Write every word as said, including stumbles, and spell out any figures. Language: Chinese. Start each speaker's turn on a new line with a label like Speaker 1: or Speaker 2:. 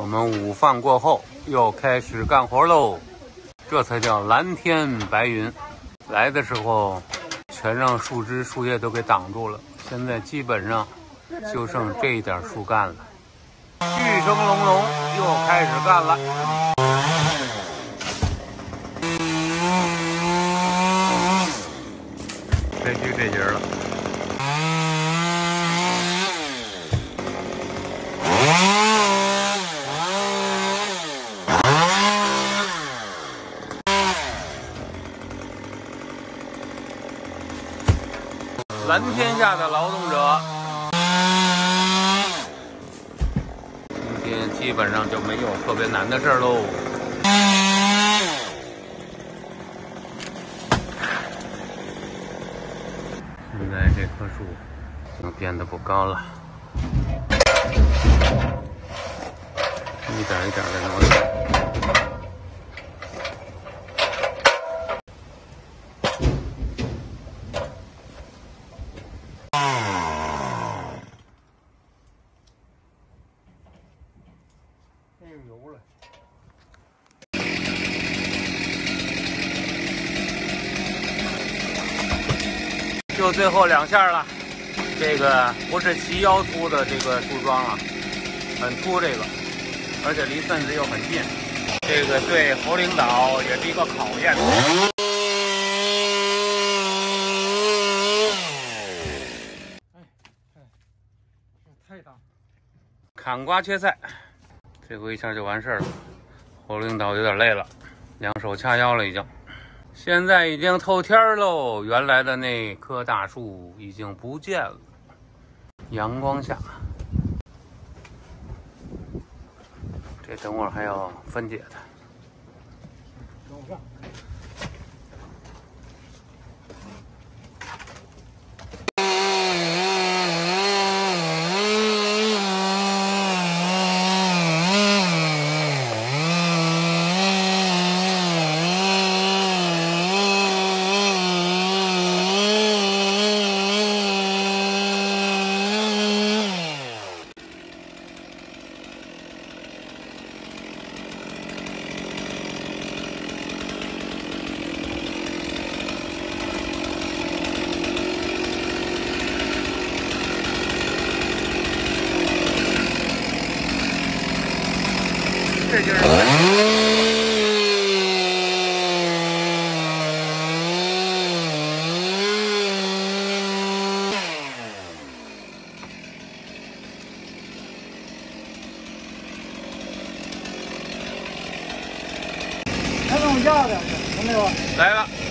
Speaker 1: 我们午饭过后又开始干活喽，这才叫蓝天白云。来的时候全让树枝树叶都给挡住了，现在基本上就剩这一点树干了。巨声隆隆，又开始干了。这就这节了。蓝天下的劳动者，今天基本上就没有特别难的事儿喽。现在这棵树已经变得不高了，一点一点的挪动。油了，就最后两下了。这个不是齐腰粗的这个树桩了，很粗这个，而且离村子又很近，这个对侯领导也是一个考验。哎哎，太大！砍瓜切菜。这回一下就完事儿了，侯领导有点累了，两手掐腰了已经。现在已经透天喽，原来的那棵大树已经不见了。阳光下，这等会儿还要分解它。等我上。这就是
Speaker 2: 还能压两个，看没有？
Speaker 1: 来了。